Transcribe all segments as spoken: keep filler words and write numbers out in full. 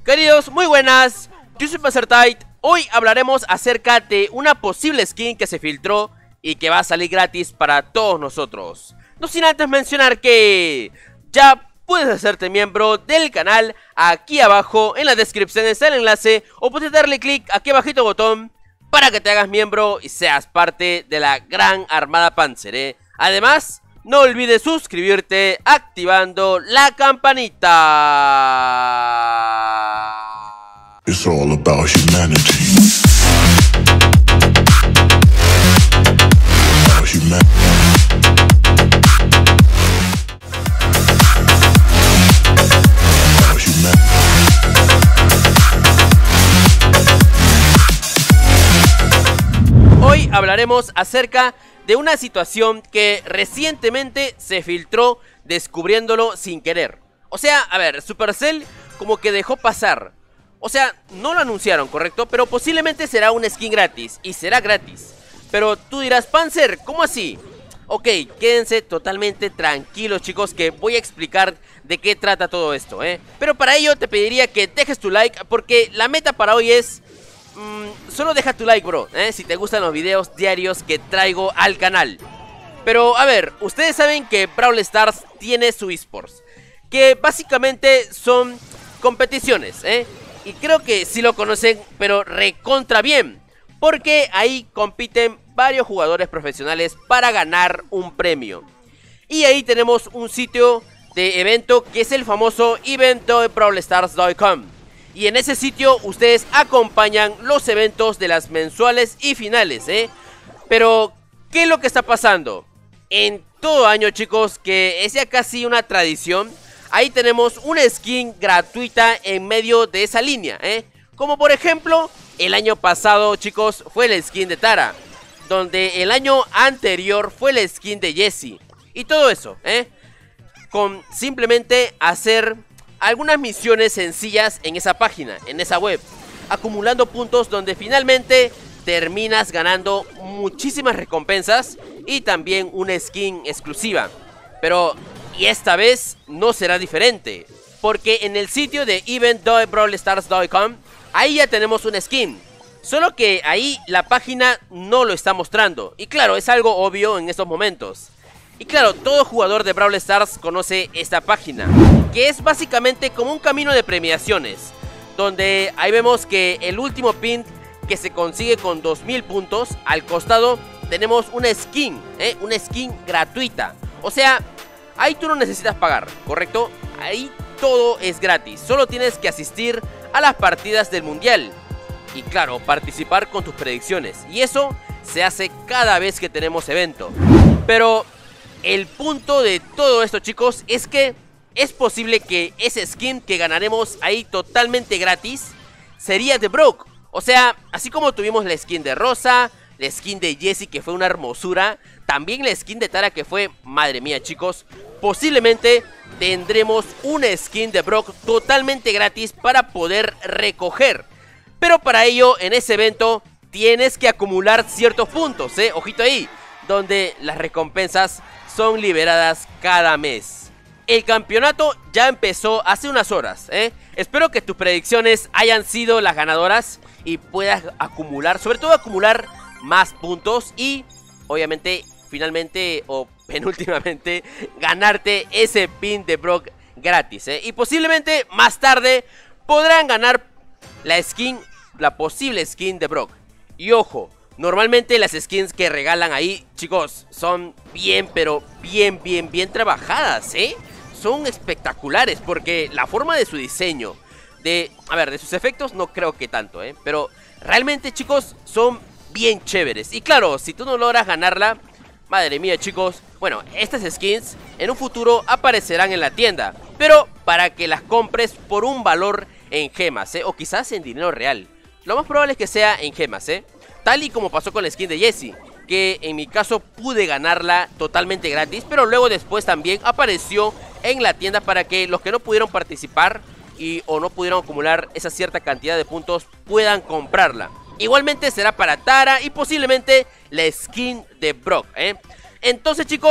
Queridos, muy buenas, yo soy Panzertight. Hoy hablaremos acerca de una posible skin que se filtró y que va a salir gratis para todos nosotros. No sin antes mencionar que ya puedes hacerte miembro del canal. Aquí abajo en la descripción está el enlace, o puedes darle clic aquí abajito botón para que te hagas miembro y seas parte de la gran armada Panzer, ¿eh? Además, no olvides suscribirte activando la campanita. It's all about humanity. About humanity. About humanity. Hoy hablaremos acerca de una situación que recientemente se filtró descubriéndolo sin querer. O sea, a ver, Supercell como que dejó pasar. O sea, no lo anunciaron, ¿correcto? Pero posiblemente será un skin gratis, y será gratis. Pero tú dirás, Panzer, ¿cómo así? Ok, quédense totalmente tranquilos, chicos, que voy a explicar de qué trata todo esto, ¿eh? Pero para ello te pediría que dejes tu like, porque la meta para hoy es... Mmm, solo deja tu like, bro, ¿eh? Si te gustan los videos diarios que traigo al canal. Pero, a ver, ustedes saben que Brawl Stars tiene su eSports, que básicamente son competiciones, ¿eh? Y creo que sí lo conocen, pero recontra bien, porque ahí compiten varios jugadores profesionales para ganar un premio. Y ahí tenemos un sitio de evento que es el famoso event punto brawl stars punto com. Y en ese sitio ustedes acompañan los eventos de las mensuales y finales, ¿eh? Pero, ¿qué es lo que está pasando? En todo año, chicos, que es ya casi una tradición, ahí tenemos una skin gratuita en medio de esa línea, ¿eh? Como por ejemplo, el año pasado, chicos, fue la skin de Tara, donde el año anterior fue la skin de Jessie. Y todo eso, ¿eh? Con simplemente hacer algunas misiones sencillas en esa página, en esa web, acumulando puntos donde finalmente terminas ganando muchísimas recompensas y también una skin exclusiva. Pero, y esta vez no será diferente, porque en el sitio de event punto brawl stars punto com, ahí ya tenemos una skin, solo que ahí la página no lo está mostrando. Y claro, es algo obvio en estos momentos. Y claro, todo jugador de Brawl Stars conoce esta página, que es básicamente como un camino de premiaciones, donde ahí vemos que el último pin que se consigue con dos mil puntos, al costado tenemos una skin, ¿eh? Una skin gratuita. O sea, ahí tú no necesitas pagar, ¿correcto? Ahí todo es gratis, solo tienes que asistir a las partidas del mundial. Y claro, participar con tus predicciones, y eso se hace cada vez que tenemos evento. Pero el punto de todo esto, chicos, es que es posible que ese skin que ganaremos ahí totalmente gratis sería de Brock. O sea, así como tuvimos la skin de Rosa, la skin de Jessie que fue una hermosura, también la skin de Tara que fue, madre mía, chicos, posiblemente tendremos una skin de Brock totalmente gratis para poder recoger. Pero para ello, en ese evento tienes que acumular ciertos puntos, ¿eh? Ojito ahí, donde las recompensas son liberadas cada mes. El campeonato ya empezó hace unas horas, ¿eh? Espero que tus predicciones hayan sido las ganadoras y puedas acumular, sobre todo acumular más puntos y obviamente, finalmente o penúltimamente, ganarte ese pin de Brock gratis, ¿eh? Y posiblemente más tarde podrán ganar la skin, la posible skin de Brock. Y ojo, normalmente las skins que regalan ahí, chicos, son bien, pero bien, bien, bien trabajadas, ¿eh? Son espectaculares porque la forma de su diseño, de, a ver, de sus efectos no creo que tanto, ¿eh? Pero realmente, chicos, son bien chéveres. Y claro, si tú no logras ganarla, madre mía, chicos, bueno, estas skins en un futuro aparecerán en la tienda, pero para que las compres por un valor en gemas, ¿eh? O quizás en dinero real. Lo más probable es que sea en gemas, ¿eh? Tal y como pasó con la skin de Jessie, que en mi caso pude ganarla totalmente gratis, pero luego después también apareció en la tienda para que los que no pudieron participar y o no pudieron acumular esa cierta cantidad de puntos puedan comprarla. Igualmente será para Tara y posiblemente la skin de Brock, ¿eh? Entonces, chicos,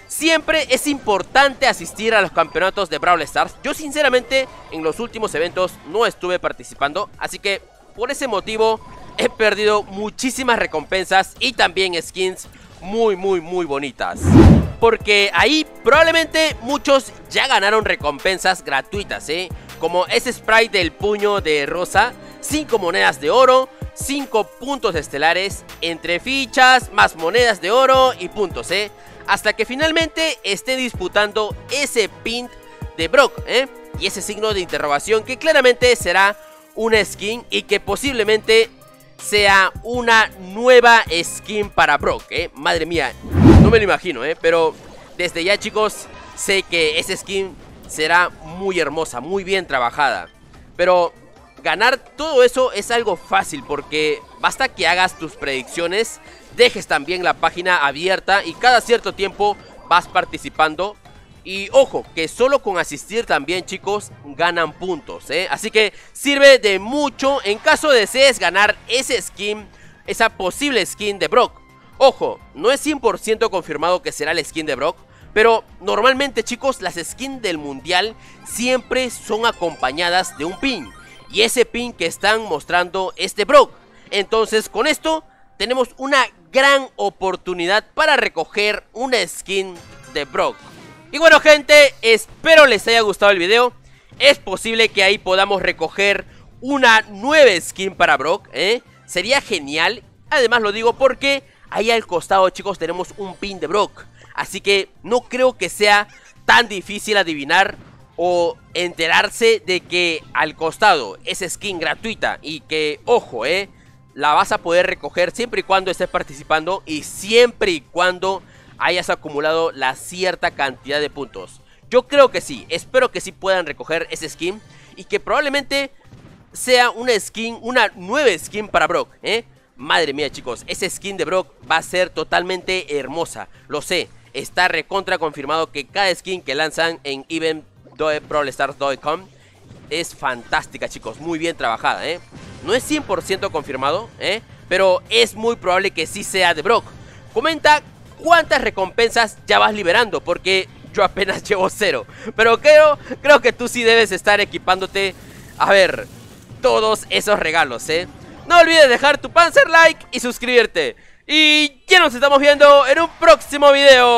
siempre es importante asistir a los campeonatos de Brawl Stars. Yo sinceramente en los últimos eventos no estuve participando, así que por ese motivo he perdido muchísimas recompensas y también skins muy muy muy bonitas. Porque ahí probablemente muchos ya ganaron recompensas gratuitas, ¿eh? Como ese spray del puño de rosa, cinco monedas de oro, cinco puntos estelares, entre fichas, más monedas de oro y puntos, ¿eh? Hasta que finalmente esté disputando ese pin de Brock, ¿eh? Y ese signo de interrogación que claramente será una skin y que posiblemente sea una nueva skin para Brock, ¿eh? Madre mía, no me lo imagino, ¿eh? Pero desde ya, chicos, sé que esa skin será muy hermosa, muy bien trabajada. Pero ganar todo eso es algo fácil porque basta que hagas tus predicciones, dejes también la página abierta y cada cierto tiempo vas participando. Y ojo, que solo con asistir también, chicos, ganan puntos, ¿eh? Así que sirve de mucho en caso desees ganar ese skin, esa posible skin de Brock. Ojo, no es cien por ciento confirmado que será la skin de Brock, pero normalmente, chicos, las skins del mundial siempre son acompañadas de un pin. Y ese pin que están mostrando es de Brock. Entonces con esto tenemos una gran oportunidad para recoger una skin de Brock. Y bueno, gente, espero les haya gustado el video. Es posible que ahí podamos recoger una nueva skin para Brock, ¿eh? Sería genial. Además lo digo porque ahí al costado, chicos, tenemos un pin de Brock. Así que no creo que sea tan difícil adivinar o enterarse de que al costado es skin gratuita. Y que, ojo, eh, la vas a poder recoger siempre y cuando estés participando y siempre y cuando hayas acumulado la cierta cantidad de puntos. Yo creo que sí, espero que sí puedan recoger ese skin y que probablemente sea una skin, una nueva skin para Brock, ¿eh? Madre mía, chicos, ese skin de Brock va a ser totalmente hermosa, lo sé. Está recontra confirmado que cada skin que lanzan en event punto brawl stars punto com es fantástica, chicos, muy bien trabajada, ¿eh? No es cien por ciento confirmado, ¿eh? Pero es muy probable que sí sea de Brock. Comenta cuántas recompensas ya vas liberando, porque yo apenas llevo cero. Pero creo, creo que tú sí debes estar equipándote, a ver, todos esos regalos, ¿eh? No olvides dejar tu panzer like y suscribirte. Y ya nos estamos viendo en un próximo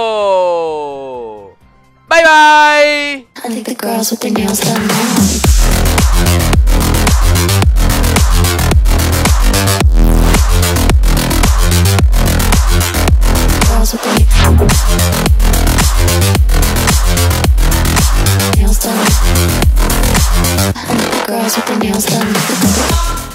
video. Bye bye. I think the girls with their nails done now. Girls with their nails done. I think the girls with their nails done.